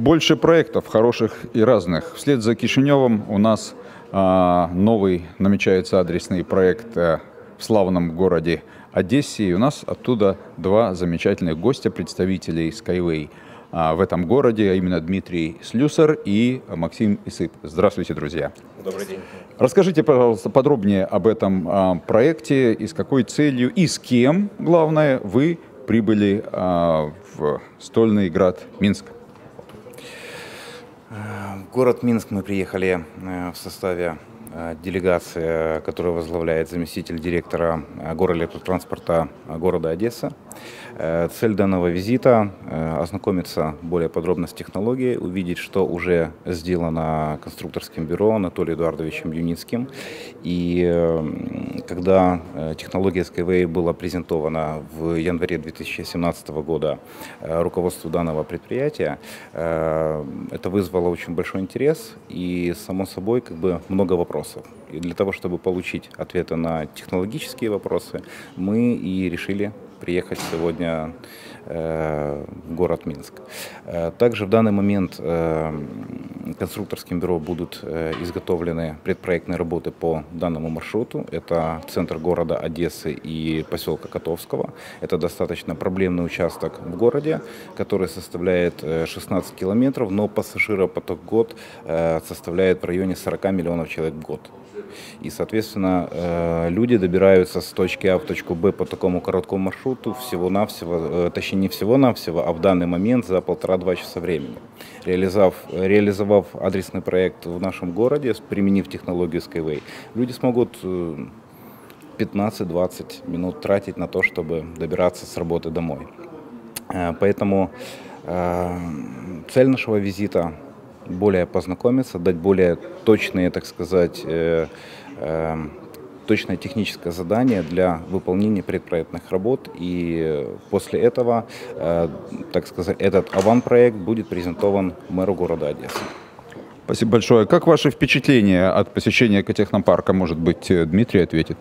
Больше проектов, хороших и разных. Вслед за Кишиневым у нас новый намечается адресный проект в славном городе Одессе. И у нас оттуда два замечательных гостя, представителей Skyway в этом городе, а именно Дмитрий Слюсар и Максим Исып. Здравствуйте, друзья. Добрый день. Расскажите, пожалуйста, подробнее об этом проекте и с какой целью и с кем, главное, вы прибыли в стольный град Минск. В город Минск мы приехали в составе делегации, которую возглавляет заместитель директора горэлектротранспорта города Одесса. Цель данного визита – ознакомиться более подробно с технологией, увидеть, что уже сделано конструкторским бюро Анатолием Эдуардовичем Юницким. И когда технология Skyway была презентована в январе 2017 года руководству данного предприятия, это вызвало очень большой интерес и, само собой, много вопросов. И для того, чтобы получить ответы на технологические вопросы, мы и решили приехать сегодня в город Минск. Также в данный момент конструкторским бюро будут изготовлены предпроектные работы по данному маршруту. Это центр города Одессы и поселка Котовского. Это достаточно проблемный участок в городе, который составляет 16 километров, но пассажиропоток в год составляет в районе 40 миллионов человек в год. И, соответственно, люди добираются с точки А в точку Б по такому короткому маршруту всего-навсего, точнее не всего-навсего, а в данный момент за 1,5-2 часа времени. Реализовав адресный проект в нашем городе, применив технологию Skyway, люди смогут 15-20 минут тратить на то, чтобы добираться с работы домой. Поэтому цель нашего визита – более познакомиться, дать более точные, так сказать, точное техническое задание для выполнения предпроектных работ. И после этого, так сказать, этот аванпроект будет презентован мэру города Одессы. Спасибо большое. Как ваши впечатления от посещения экотехнопарка? Может быть, Дмитрий ответит?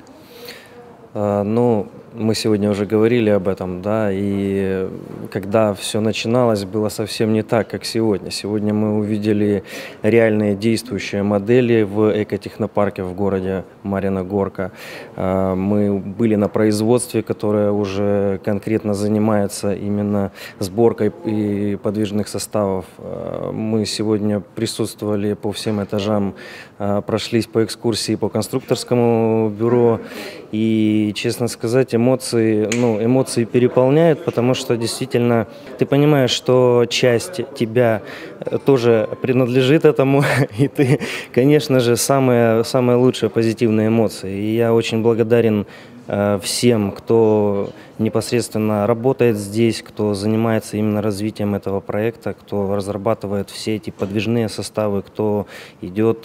Мы сегодня уже говорили об этом, да, и когда все начиналось, было совсем не так, как сегодня. Сегодня мы увидели реальные действующие модели в экотехнопарке в городе Марьина Горка. Мы были на производстве, которое уже конкретно занимается именно сборкой и подвижных составов. Мы сегодня присутствовали по всем этажам, прошлись по экскурсии по конструкторскому бюро, и, честно сказать, эмоции переполняют, потому что действительно ты понимаешь, что часть тебя тоже принадлежит этому, и ты, конечно же, самые лучшие позитивные эмоции. И я очень благодарен всем, кто непосредственно работает здесь, кто занимается именно развитием этого проекта, кто разрабатывает все эти подвижные составы, кто идет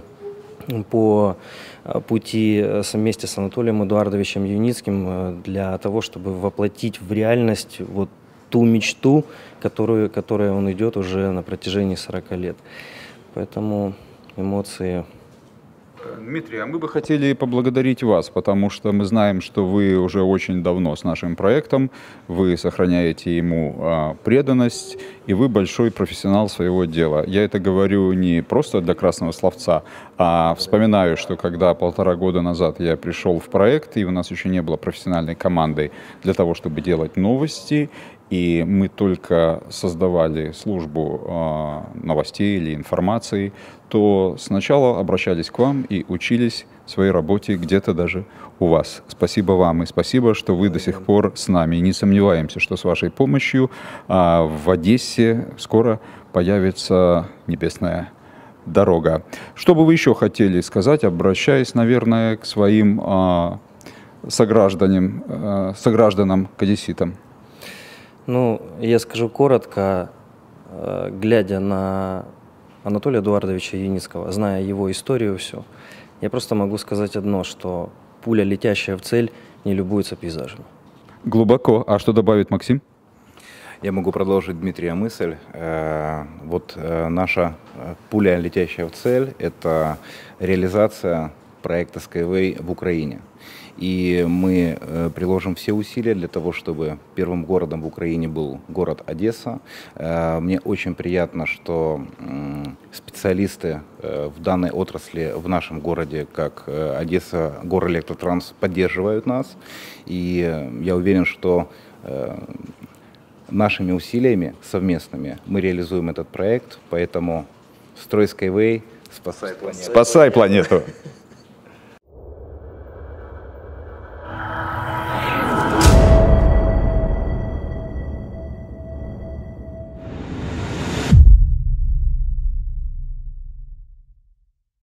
по пути вместе с Анатолием Эдуардовичем Юницким для того, чтобы воплотить в реальность вот ту мечту, которой он идет уже на протяжении 40 лет. Поэтому эмоции. Дмитрий, а мы бы хотели поблагодарить вас, потому что мы знаем, что вы уже очень давно с нашим проектом, вы сохраняете ему преданность, и вы большой профессионал своего дела. Я это говорю не просто для красного словца, а вспоминаю, что когда 1,5 года назад я пришел в проект, и у нас еще не было профессиональной команды для того, чтобы делать новости, и мы только создавали службу новостей или информации, то сначала обращались к вам и учились своей работе где-то даже у вас. Спасибо вам и спасибо, что вы до сих пор с нами. И не сомневаемся, что с вашей помощью в Одессе скоро появится небесная дорога. Что бы вы еще хотели сказать, обращаясь, наверное, к своим согражданам, к одесситам? Я скажу коротко, глядя на Анатолия Эдуардовича Юницкого, зная его историю всю, я просто могу сказать одно, что пуля, летящая в цель, не любуется пейзажем. Глубоко. А что добавит Максим? Я могу продолжить Дмитрия мысль. Наша пуля, летящая в цель, это реализация проекта Skyway в Украине. И мы приложим все усилия для того, чтобы первым городом в Украине был город Одесса. Мне очень приятно, что специалисты в данной отрасли в нашем городе, как Одесса, Горэлектротранс, поддерживают нас. И я уверен, что нашими усилиями совместными мы реализуем этот проект. Поэтому строй Skyway, спасай планету. Спасай планету.